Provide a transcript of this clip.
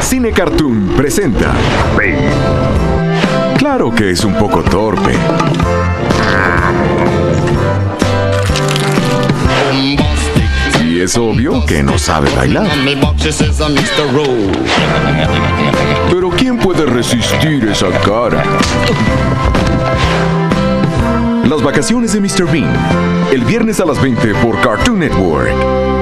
Cine Cartoon presenta Bane. Claro que es un poco torpe. Y es obvio que no sabe bailar. Pero ¿quién puede resistir esa cara? Las vacaciones de Mr. Bean, el viernes a las 20 por Cartoon Network.